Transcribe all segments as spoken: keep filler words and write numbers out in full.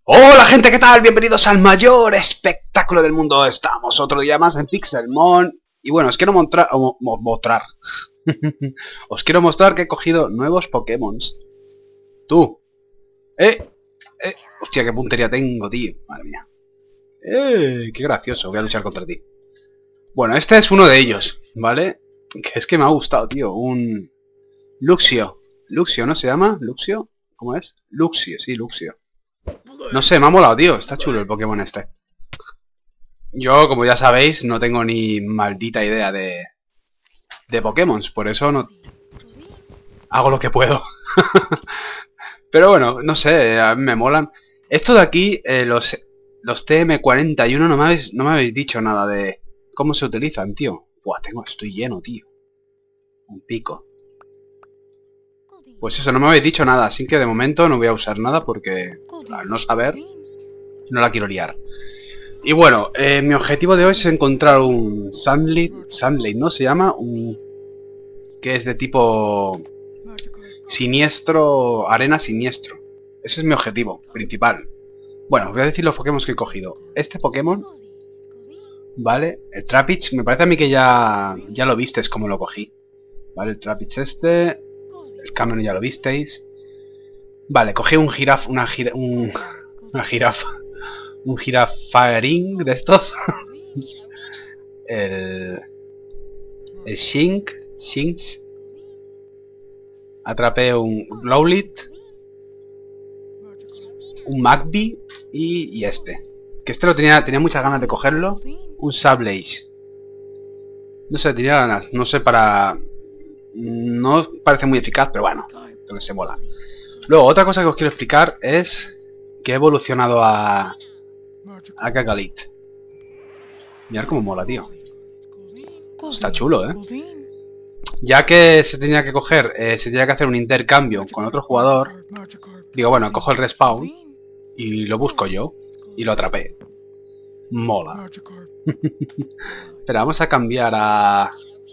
Hola gente, ¿qué tal? Bienvenidos al mayor espectáculo del mundo. Estamos otro día más en Pixelmon. Y bueno, os quiero mostrar... Mo mo mostrar. Os quiero mostrar que he cogido nuevos Pokémon. Tú. Eh. Eh. Hostia, qué puntería tengo, tío. Madre mía. Eh, qué gracioso. Voy a luchar contra ti. Bueno, este es uno de ellos, ¿vale? Que es que me ha gustado, tío. Un... Luxio. Luxio, ¿no se llama? ¿Luxio? ¿Cómo es? Luxio, sí, Luxio. No sé, me ha molado, tío. Está chulo el Pokémon este. Yo, como ya sabéis, no tengo ni maldita idea de... de Pokémon. Por eso no... hago lo que puedo. Pero bueno, no sé, a mí me molan. Esto de aquí, eh, los... los T M cuarenta y uno, no me habéis, no me habéis dicho nada de... cómo se utilizan, tío. Buah, tengo... estoy lleno, tío. Un pico. Pues eso, no me habéis dicho nada, así que de momento no voy a usar nada porque al no saber no la quiero liar. Y bueno, eh, mi objetivo de hoy es encontrar un Sunlight, Sunlight, ¿no? Se llama, un... que es de tipo siniestro, arena siniestro. Ese es mi objetivo principal. Bueno, os voy a decir los Pokémon que he cogido. Este Pokémon, ¿vale? El Trapinch, me parece a mí que ya, ya lo visteis como lo cogí. ¿Vale? El Trapinch este... el Cameron ya lo visteis. Vale, cogí un giraf, una gira, un, una jirafa, un girafaring de estos. el, el Shink, Shinx. Atrapé un Growlithe, un Magby y, y este. Que este lo tenía, tenía muchas ganas de cogerlo. Un Sablage. No sé, tenía ganas, no sé para... no parece muy eficaz, pero bueno, lo que se mola. Luego, otra cosa que os quiero explicar es que he evolucionado a... a Gagalit. Mirad cómo mola, tío. Está chulo, ¿eh? Ya que se tenía que coger, eh, se tenía que hacer un intercambio con otro jugador, digo, bueno, cojo el respawn y lo busco yo. Y lo atrapé. Mola. Espera, vamos a cambiar a... A,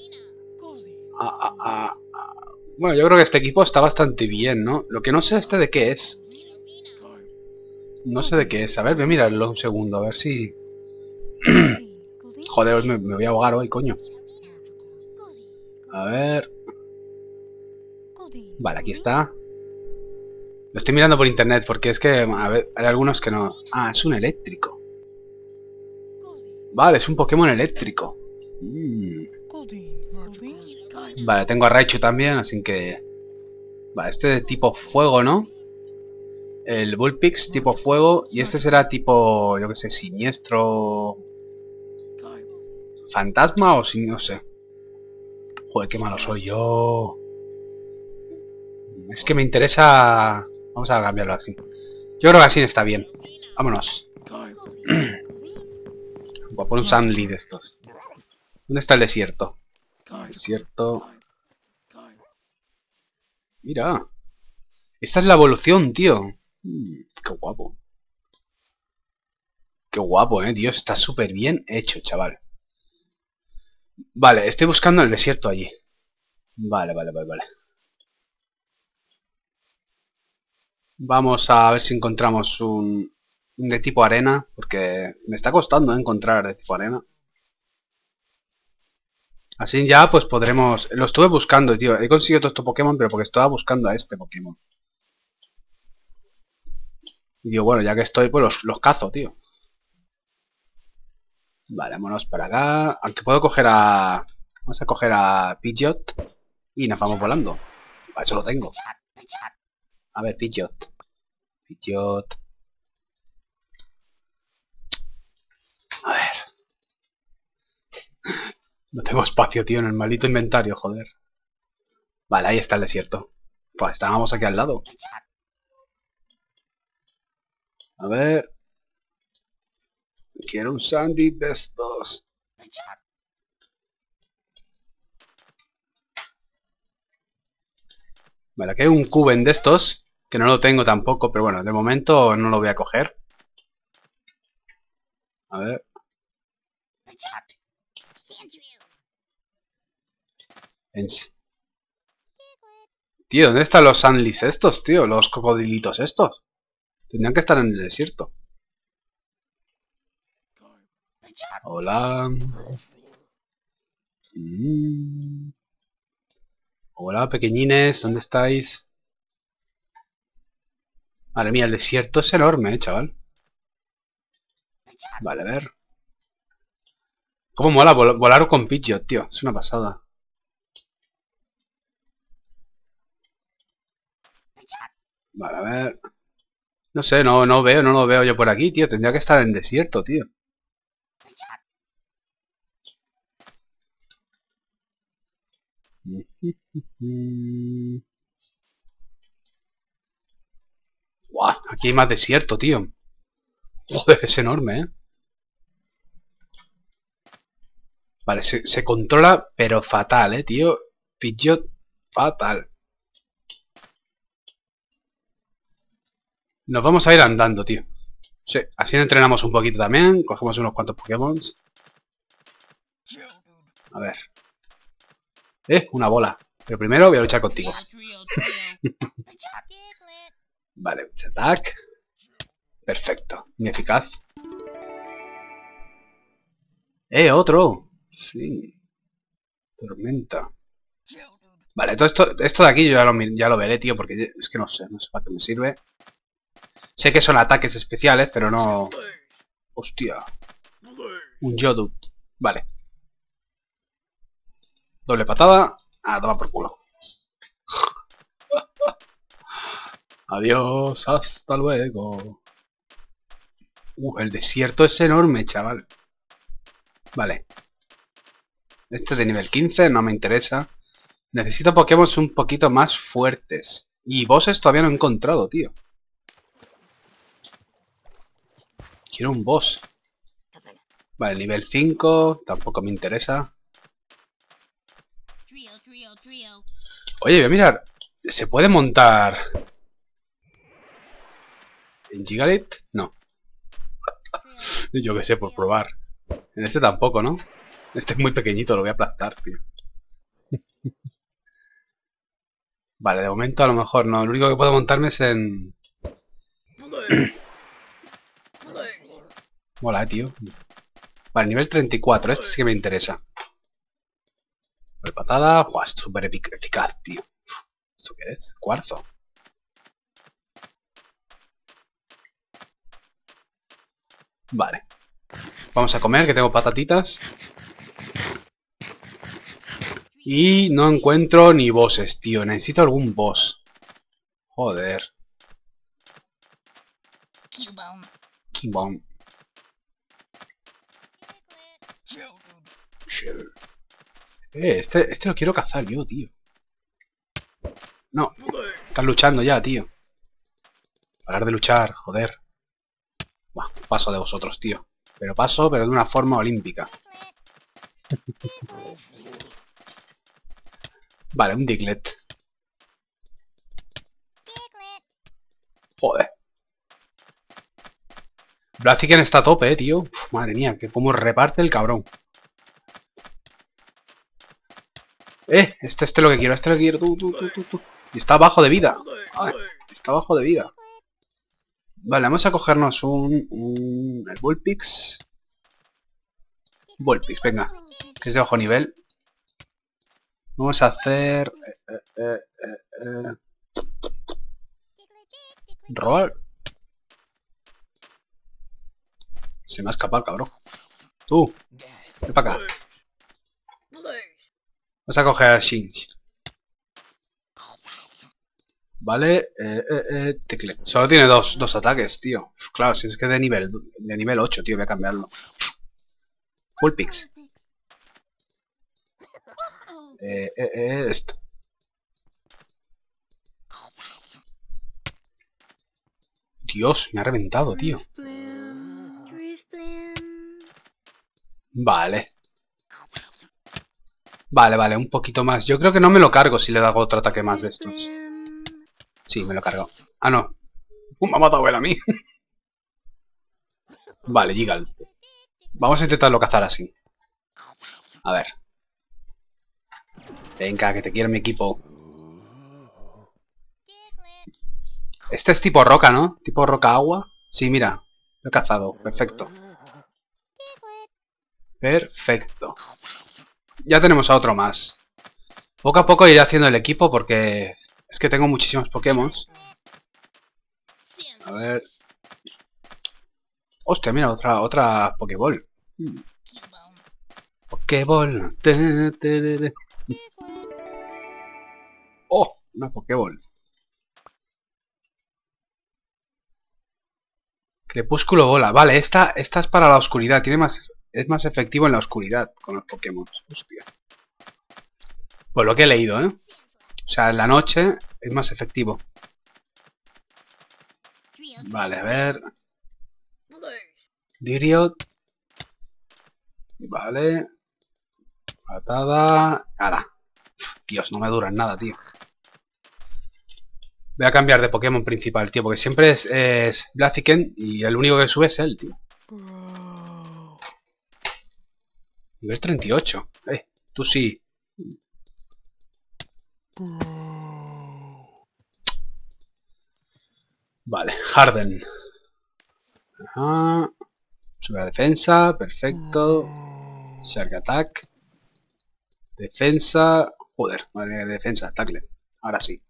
a, a, a... Bueno, yo creo que este equipo está bastante bien, ¿no? Lo que no sé este de qué es. No sé de qué es. A ver, voy a mirarlo un segundo, a ver si... Joder, me, me voy a ahogar hoy, coño. A ver... Vale, aquí está. Lo estoy mirando por internet porque es que... a ver, hay algunos que no... Ah, es un eléctrico. Vale, es un Pokémon eléctrico. Mm. Vale, tengo a Raichu también, así que... Vale, este de tipo fuego, ¿no? El Bullpix tipo fuego. Y este será tipo, yo que sé, siniestro... fantasma o sin... no sé. Joder, qué malo soy yo. Es que me interesa... Vamos a cambiarlo así. Yo creo que así está bien. Vámonos. Voy a poner un Sunlight de estos. ¿Dónde está el desierto? Desierto... Mira. Esta es la evolución, tío. Mm, qué guapo. Qué guapo, eh, tío. Está súper bien hecho, chaval. Vale, estoy buscando el desierto allí. Vale, vale, vale, vale. Vamos a ver si encontramos un, un de tipo arena. Porque me está costando, ¿eh? Encontrar de tipo arena. Así ya pues podremos... Lo estuve buscando, tío. He conseguido todo estos Pokémon, pero porque estaba buscando a este Pokémon. Y digo, bueno, ya que estoy, pues los, los cazo, tío. Vale, vámonos para acá. Aunque puedo coger a... Vamos a coger a Pidgeot. Y nos vamos volando. Para eso lo tengo. A ver, Pidgeot. Pidgeot. A ver. No tengo espacio, tío, en el maldito inventario, joder. Vale, ahí está el desierto. Pues estábamos aquí al lado. A ver. Quiero un sándwich de estos. Vale, aquí hay un Cuben de estos. Que no lo tengo tampoco, pero bueno, de momento no lo voy a coger. A ver. En... Tío, ¿dónde están los Sunlis estos, tío? Los cocodrilitos estos. Tendrían que estar en el desierto. Hola. Mm. Hola, pequeñines, ¿dónde estáis? Madre mía, el desierto es enorme, eh, chaval. Vale, a ver. Cómo mola vol volar con Pidgeot, tío. Es una pasada. Vale, a ver. No sé, no, no veo, no lo veo yo por aquí, tío. Tendría que estar en desierto, tío. Guau, aquí hay más desierto, tío. Joder, es enorme, ¿eh? Vale, se, se controla, pero fatal, ¿eh, tío? Pidgeot, fatal. Nos vamos a ir andando, tío. Sí, así entrenamos un poquito también. Cogemos unos cuantos Pokémon. A ver. Eh, una bola. Pero primero voy a luchar contigo. Vale, attack. Perfecto. Ineficaz. Eh, otro. Sí. Tormenta. Vale, todo esto, esto de aquí yo ya lo, ya lo veré, tío, porque es que no sé, no sé para qué me sirve. Sé que son ataques especiales, pero no... Hostia. Un Yodut. Vale. Doble patada. Ah, toma por culo. Adiós, hasta luego. Uh, el desierto es enorme, chaval. Vale. Este de nivel quince no me interesa. Necesito Pokémon un poquito más fuertes. Y bosses todavía no he encontrado, tío. Quiero un boss. Vale, nivel cinco. Tampoco me interesa. Oye, voy a mirar. ¿Se puede montar en Gigalit? No. Yo qué sé, por probar. En este tampoco, ¿no? Este es muy pequeñito, lo voy a aplastar, tío. Vale, de momento a lo mejor no. Lo único que puedo montarme es en... Mola, tío. Vale, nivel treinta y cuatro. Este sí que me interesa. Vale, patada. Buah, es súper eficaz, tío. ¿Esto qué es? Cuarzo. Vale. Vamos a comer, que tengo patatitas. Y no encuentro ni bosses, tío. Necesito algún boss. Joder. Cubone. Eh, este, este lo quiero cazar yo, tío. No. Están luchando ya, tío. Parar de luchar, joder. Buah, paso de vosotros, tío. Pero paso, pero de una forma olímpica. Vale, un Diglett. Joder. Blaziken está a tope, eh, tío. Uf, madre mía, que cómo reparte el cabrón. Eh, este, este es lo que quiero, este es lo que quiero. Tú, tú, tú, tú, tú. Y está bajo de vida. Ay, está bajo de vida. Vale, vamos a cogernos un... un el Vulpix. Vulpix, venga. Que es de bajo nivel. Vamos a hacer... Eh, eh, eh, eh. Robar. Se me ha escapado, cabrón. Tú, ven para acá. Vamos a coger a Shinji. Vale, eh, eh, eh, tecle. Solo tiene dos, dos ataques, tío. Claro, si es que de nivel de nivel ocho, tío, voy a cambiarlo. Vulpix. Eh, eh, eh, esto. Dios, me ha reventado, tío. Vale. Vale, vale, un poquito más. Yo creo que no me lo cargo si le hago otro ataque más de estos. Sí, me lo cargo. Ah, no. Uh, me ha matado él a mí. Vale, Gigal. Vamos a intentarlo cazar así. A ver. Venga, que te quiero mi equipo. Este es tipo roca, ¿no? Tipo roca agua. Sí, mira. Lo he cazado. Perfecto. Perfecto. Ya tenemos a otro más. Poco a poco iré haciendo el equipo porque es que tengo muchísimos Pokémon. A ver. Hostia, mira, otra otra Pokéball. Hmm. Pokéball. Te, te, te, te. Oh, una Pokéball. Crepúsculo bola. Vale, esta, esta es para la oscuridad. Tiene más, es más efectivo en la oscuridad con los Pokémon. Hostia. Pues lo que he leído, ¿eh? O sea, en la noche es más efectivo. Vale, a ver. Diriot. Vale. Patada. Ahora. Dios, no me duran nada, tío. Voy a cambiar de Pokémon principal, tío, porque siempre es, es Blaziken y el único que sube es él, tío. Nivel treinta y ocho. Eh, tú sí. Vale, Harden. Ajá. Sube a defensa, perfecto. Shark Attack. Defensa. Joder, madre mía, defensa, tackle. Ahora sí.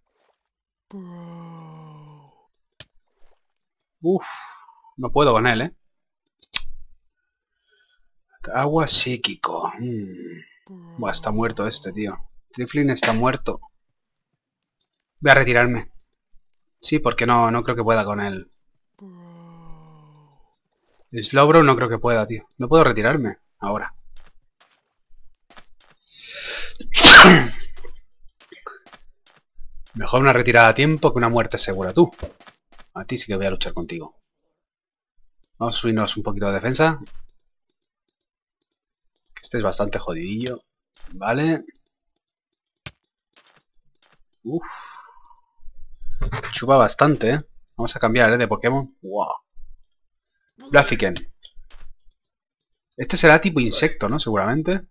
Uff, no puedo con él, ¿eh? Agua psíquico. Mm. Buah, está muerto este, tío. Triflin está muerto. Voy a retirarme. Sí, porque no, no creo que pueda con él. Slowbro no creo que pueda, tío. No puedo retirarme ahora. Mejor una retirada a tiempo que una muerte segura. Tú. A ti sí que voy a luchar contigo. Vamos a subirnos un poquito de defensa. Este es bastante jodidillo. Vale. Uff. Chupa bastante, ¿eh? Vamos a cambiar, ¿eh? De Pokémon. Wow. Blaziken. Este será tipo insecto, ¿no? Seguramente.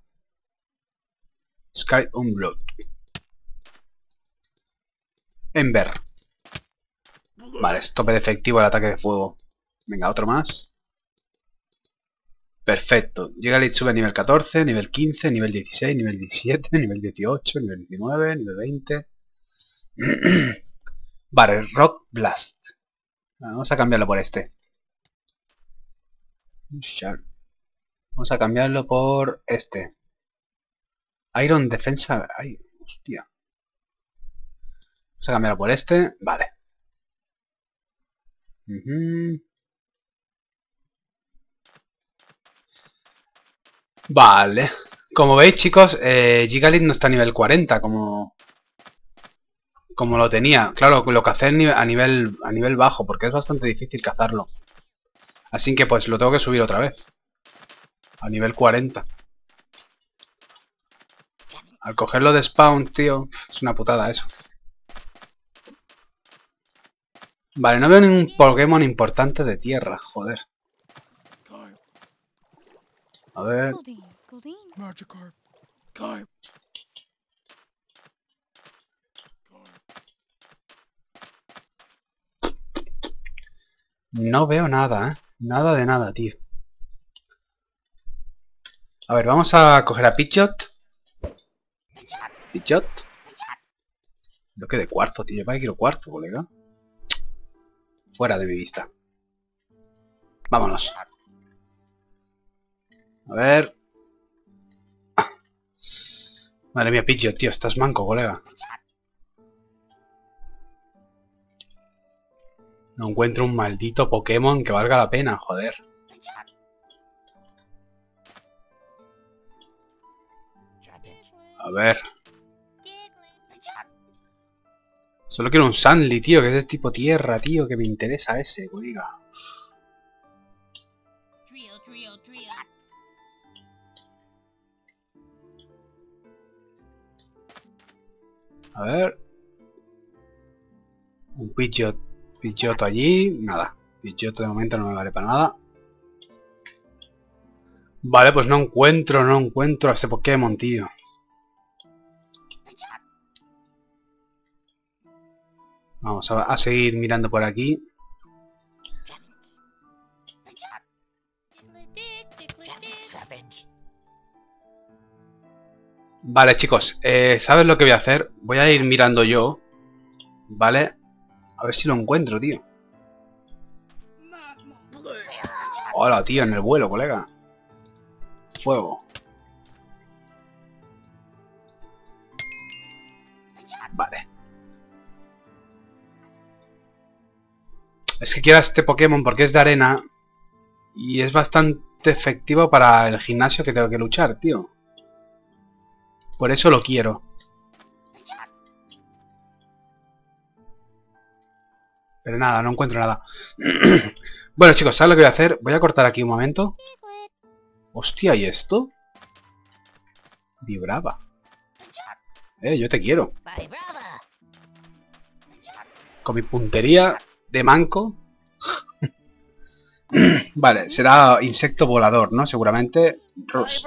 Sky Unblood. Ember. Vale, es tope de efectivo el ataque de fuego. Venga, otro más. Perfecto. Llega el sube a nivel catorce, nivel quince, nivel dieciséis, nivel diecisiete, nivel dieciocho, nivel diecinueve, nivel veinte. Vale, Rock Blast. Vamos a cambiarlo por este. Vamos a cambiarlo por este. Iron Defensa. Ay, hostia. Vamos a cambiarlo por este. Vale. Uh-huh. Vale. Como veis, chicos, eh, Gigalith no está a nivel cuarenta, como como lo tenía. Claro, lo cacé a nivel, a nivel bajo, porque es bastante difícil cazarlo. Así que pues lo tengo que subir otra vez. A nivel cuarenta. Al cogerlo de spawn, tío, es una putada eso. Vale, no veo ningún Pokémon importante de tierra, joder. A ver... No veo nada, ¿eh? Nada de nada, tío. A ver, vamos a coger a Pidgeot. Pidgeot. Lo que de cuarzo, tío. ¿Para qué quiero cuarzo, colega? Fuera de mi vista. Vámonos. A ver... Madre mía, Pidgeot, tío. Estás manco, colega. No encuentro un maldito Pokémon que valga la pena, joder. A ver. Solo quiero un Sandly, tío, que es de tipo tierra, tío, que me interesa ese, colega. A ver. Un Pidgeot. Pidgeot allí. Nada. Pidgeot de momento no me vale para nada. Vale, pues no encuentro, no encuentro a ese Pokémon, tío. Vamos a, a seguir mirando por aquí. Vale, chicos, eh, ¿sabes lo que voy a hacer? Voy a ir mirando yo, ¿vale? A ver si lo encuentro, tío. Hola, tío, en el vuelo, colega. Fuego. Vale. Es que quiero a este Pokémon porque es de arena y es bastante efectivo para el gimnasio que tengo que luchar, tío. Por eso lo quiero. Pero nada, no encuentro nada. Bueno, chicos, ¿sabes lo que voy a hacer? Voy a cortar aquí un momento. Hostia, ¿y esto? Vibraba. Eh, yo te quiero. Con mi puntería de manco. Vale, será insecto volador, ¿no? Seguramente. Rust.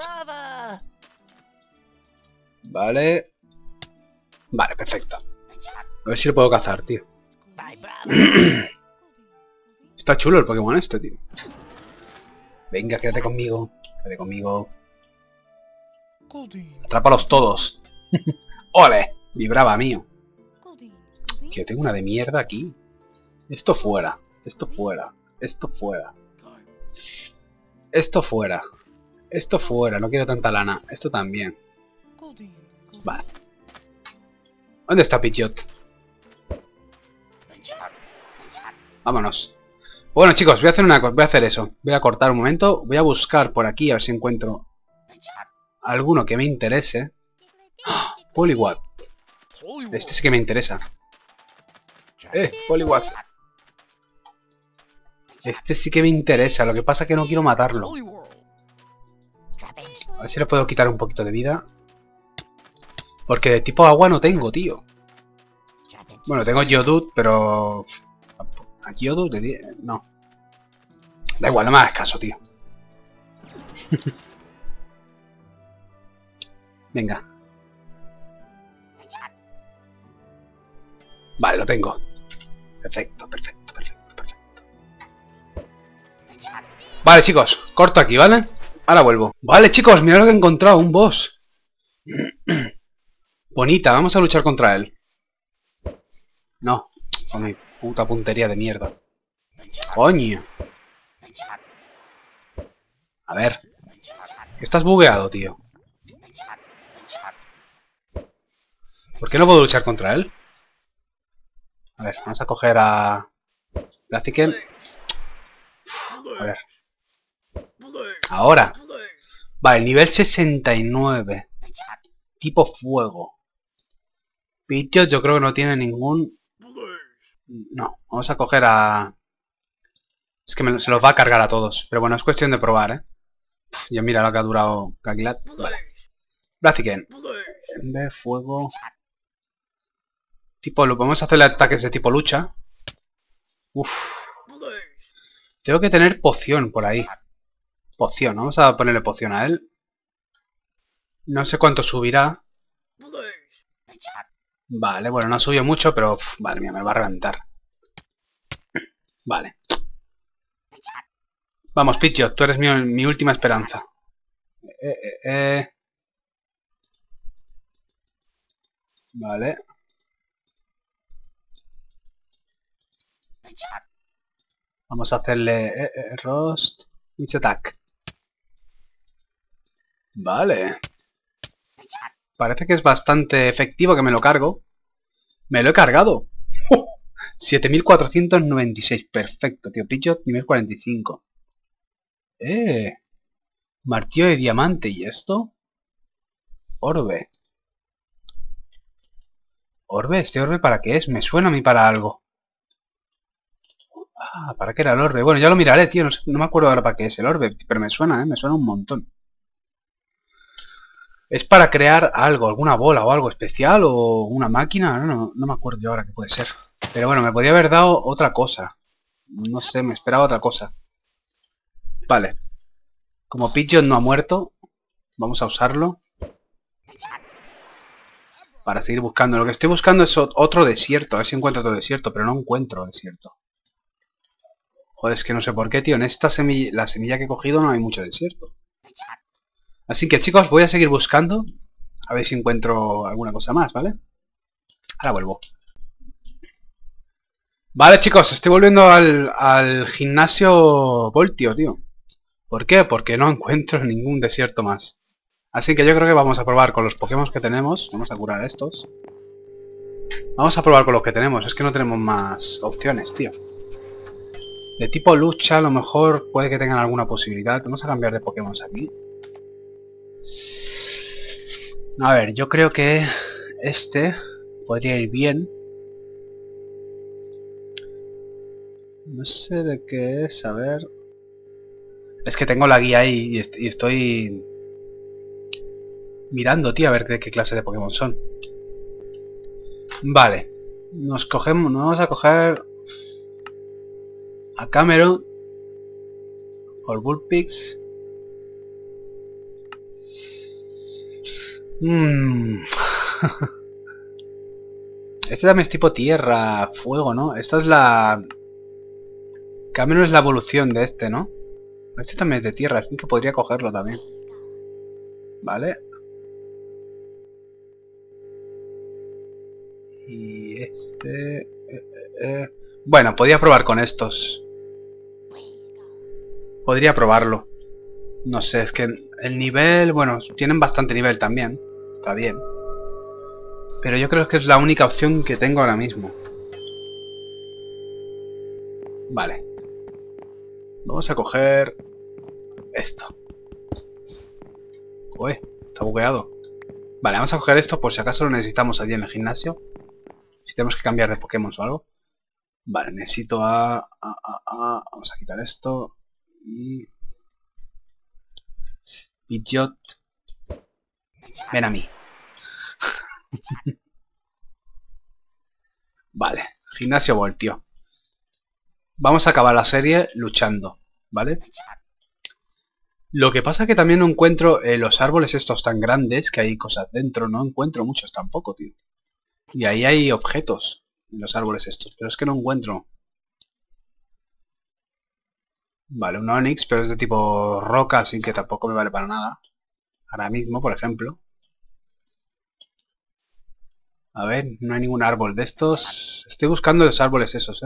Vale. Vale, perfecto. A ver si lo puedo cazar, tío. Está chulo el Pokémon este, tío. Venga, quédate conmigo. Quédate conmigo. Atrápalos todos. ¡Ole! Vibraba, mío. Que tengo una de mierda aquí. Esto fuera. Esto fuera. Esto fuera. Esto fuera. Esto fuera. No quiero tanta lana. Esto también. Vale. ¿Dónde está Pidgeot? Vámonos. Bueno, chicos, voy a hacer una cosa. Voy a hacer eso. Voy a cortar un momento. Voy a buscar por aquí a ver si encuentro alguno que me interese. ¡Oh! Poliwag. Este sí que me interesa. Eh, Poliwag. Este sí que me interesa. Lo que pasa es que no quiero matarlo. A ver si le puedo quitar un poquito de vida. Porque de tipo agua no tengo, tío. Bueno, tengo Geodude, pero... ¿A Geodude? No. Da igual, no me hagas caso, tío. Venga. Vale, lo tengo. Perfecto, perfecto, perfecto, perfecto. Vale, chicos, corto aquí, ¿vale? Ahora vuelvo. Vale, chicos, mirad lo que he encontrado, un boss. Bonita, vamos a luchar contra él. No, con mi puta puntería de mierda. Coño. A ver. Estás bugueado, tío. ¿Por qué no puedo luchar contra él? A ver, vamos a coger a... Blaziken. A ver. Ahora. Vale, nivel sesenta y nueve. Tipo fuego. Pidgeot yo creo que no tiene ningún... No, vamos a coger a... Es que me, se los va a cargar a todos. Pero bueno, es cuestión de probar, ¿eh? Ya mira lo que ha durado Caquilat. Vale. Blaziken. De fuego. Tipo, lo podemos hacerle ataques de tipo lucha. Uf. Tengo que tener poción por ahí. Poción, vamos a ponerle poción a él. No sé cuánto subirá. Vale, bueno, no ha subido mucho, pero... Uf, madre mía, me va a reventar. Vale. Vamos, Pidgeot, tú eres mi, mi última esperanza. Eh, eh, eh. Vale. Vamos a hacerle... Eh, eh, Rost... Witch Attack. Vale. Parece que es bastante efectivo que me lo cargo. ¡Me lo he cargado! ¡Uh! siete mil cuatrocientos noventa y seis. Perfecto, tío. Pidgeot, nivel cuarenta y cinco. ¡Eh! Martillo de diamante. ¿Y esto? Orbe. ¿Orbe? ¿Este orbe para qué es? Me suena a mí para algo. Ah, ¿para qué era el orbe? Bueno, ya lo miraré, tío. No, sé, no me acuerdo ahora para qué es el orbe. Pero me suena, ¿eh? Me suena un montón. ¿Es para crear algo? ¿Alguna bola o algo especial? ¿O una máquina? No, no, no me acuerdo yo ahora qué puede ser. Pero bueno, me podría haber dado otra cosa. No sé, me esperaba otra cosa. Vale. Como Pidgeot no ha muerto, vamos a usarlo. Para seguir buscando. Lo que estoy buscando es otro desierto. A ver si encuentro otro desierto, pero no encuentro desierto. Joder, es que no sé por qué, tío. En esta semilla, la semilla que he cogido no hay mucho desierto. Así que, chicos, voy a seguir buscando. A ver si encuentro alguna cosa más, ¿vale? Ahora vuelvo. Vale, chicos, estoy volviendo al, al gimnasio Voltio, tío. ¿Por qué? Porque no encuentro ningún desierto más. Así que yo creo que vamos a probar con los Pokémon que tenemos. Vamos a curar a estos. Vamos a probar con los que tenemos. Es que no tenemos más opciones, tío. De tipo lucha, a lo mejor puede que tengan alguna posibilidad. Vamos a cambiar de Pokémon aquí. A ver, yo creo que este podría ir bien. No sé de qué es, a ver... Es que tengo la guía ahí y, est y estoy... mirando, tío, a ver de qué clase de Pokémon son. Vale. Nos cogemos... Nos vamos a coger... a Cameron. Por Bullpix. Mmm... Este también es tipo tierra, fuego, ¿no? Esta es la... Cameron es la evolución de este, ¿no? Este también es de tierra, así que podría cogerlo también. Vale. Y este... Eh, eh, eh. Bueno, podría probar con estos. Podría probarlo. No sé, es que el nivel... Bueno, tienen bastante nivel también. Está bien. Pero yo creo que es la única opción que tengo ahora mismo. Vale. Vamos a coger... esto. Uy, está bugueado. Vale, vamos a coger esto por si acaso lo necesitamos allí en el gimnasio. Si tenemos que cambiar de Pokémon o algo. Vale, necesito a... a, a, a vamos a quitar esto. Y... Pidgeot. Ven a mí. Vale, gimnasio Voltio. Vamos a acabar la serie luchando, ¿vale? Lo que pasa es que también no encuentro eh, los árboles estos tan grandes, que hay cosas dentro, no encuentro muchos tampoco, tío. Y ahí hay objetos en los árboles estos, pero es que no encuentro. Vale, un Onix, pero es de tipo roca, así que tampoco me vale para nada. Ahora mismo, por ejemplo. A ver, no hay ningún árbol de estos. Estoy buscando los árboles esos, ¿eh?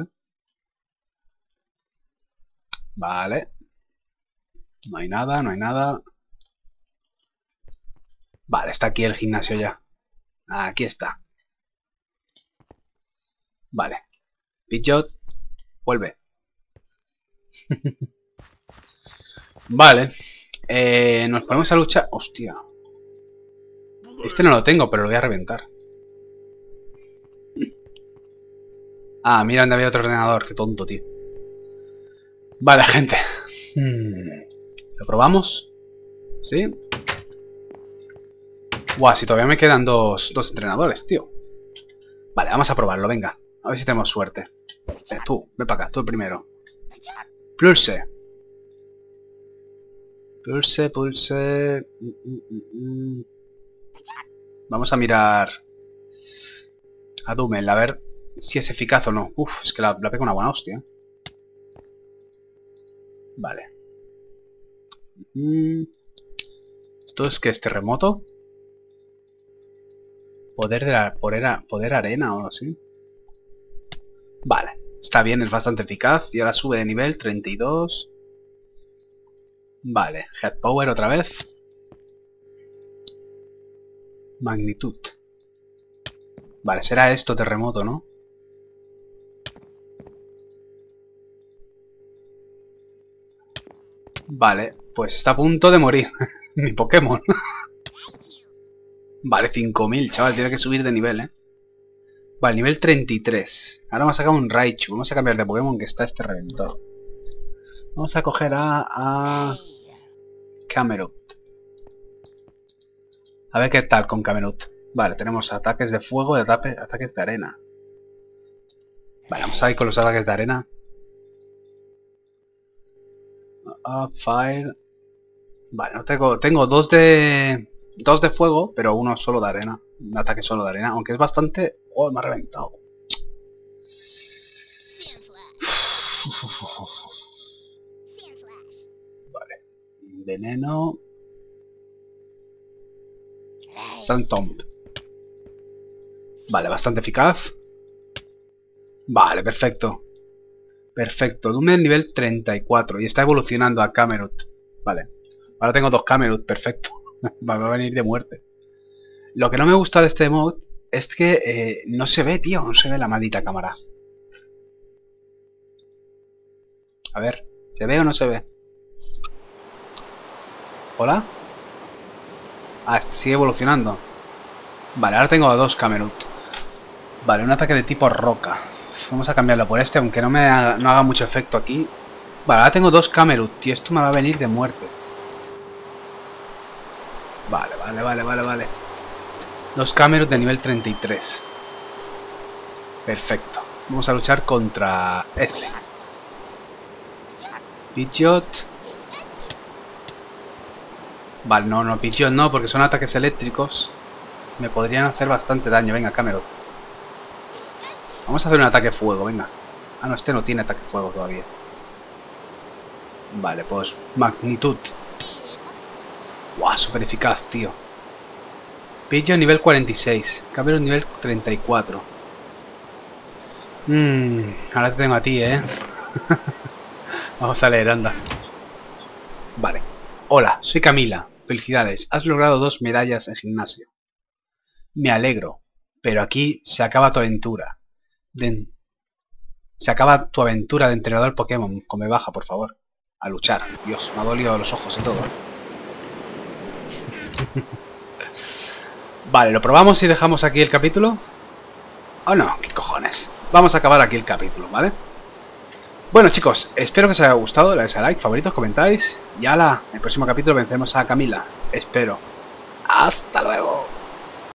Vale. No hay nada, no hay nada. Vale, está aquí el gimnasio ya. Aquí está. Vale. Pidgeot, vuelve. Vale. Eh, nos ponemos a luchar. Hostia. Este no lo tengo, pero lo voy a reventar. Ah, mira dónde había otro ordenador. Qué tonto, tío. Vale, gente. ¿Lo probamos? ¿Sí? Guau, si todavía me quedan dos, dos entrenadores, tío. Vale, vamos a probarlo, venga. A ver si tenemos suerte. Eh, tú, ven para acá, tú el primero. Pulse. Pulse, pulse. Vamos a mirar a Dumel, a ver si es eficaz o no. Uf, es que la, la pega una buena hostia. Vale. ¿Esto es que es terremoto? Poder de la... Poder, poder arena o algo así. Vale. Está bien, es bastante eficaz. Y ahora sube de nivel treinta y dos. Vale. Head Power otra vez. Magnitud. Vale, será esto terremoto, ¿no? Vale, pues está a punto de morir. Mi Pokémon. Vale, cinco mil, chaval, tiene que subir de nivel, ¿eh? Vale, nivel treinta y tres. Ahora vamos a sacar un Raichu. Vamos a cambiar de Pokémon que está este reventado. Vamos a coger a... a... Camerut. A ver qué tal con Camerut. Vale, tenemos ataques de fuego y ataques, ataques de arena. Vale, vamos a ir con los ataques de arena. Uh, fire. Vale, no tengo, tengo dos de... dos de fuego, pero uno solo de arena. Un ataque solo de arena, aunque es bastante... Oh, me ha reventado. Vale. Veneno. Tomb. Vale, bastante eficaz. Vale, perfecto. Perfecto. Dume nivel treinta y cuatro. Y está evolucionando a Camerut. Vale. Ahora tengo dos Camerut. Perfecto. Me va a venir de muerte. Lo que no me gusta de este mod es que eh, no se ve, tío. No se ve la maldita cámara. A ver. ¿Se ve o no se ve? ¿Hola? Ah, sigue evolucionando. Vale, ahora tengo dos Camerut. Vale, un ataque de tipo roca. Vamos a cambiarlo por este, aunque no me haga, no haga mucho efecto aquí. Vale, ahora tengo dos Camerut, y esto me va a venir de muerte. Vale, vale, vale, vale, vale. Dos Camerut de nivel treinta y tres. Perfecto. Vamos a luchar contra este. Pidgeot. Vale, no, no, Pidgeot no, porque son ataques eléctricos. Me podrían hacer bastante daño. Venga, Camerut. Vamos a hacer un ataque fuego, venga. Ah, no, este no tiene ataque fuego todavía. Vale, pues magnitud. Guau, super eficaz, tío. Pidgeot nivel cuarenta y seis. Camerut nivel treinta y cuatro. Mmm, ahora te tengo a ti, ¿eh? Vamos a leer, anda. Vale. Hola, soy Camila. Felicidades, has logrado dos medallas en gimnasio. Me alegro, pero aquí se acaba tu aventura. De... Se acaba tu aventura de entrenador Pokémon. Come baja, por favor. A luchar. Dios, me ha dolido los ojos y todo. Vale, ¿lo probamos y dejamos aquí el capítulo? ¿O no? ¿Qué cojones? Vamos a acabar aquí el capítulo, ¿vale? Bueno, chicos, espero que os haya gustado. Le dais a like, favoritos, comentáis. Y ala, en el próximo capítulo venceremos a Camila. Espero. ¡Hasta!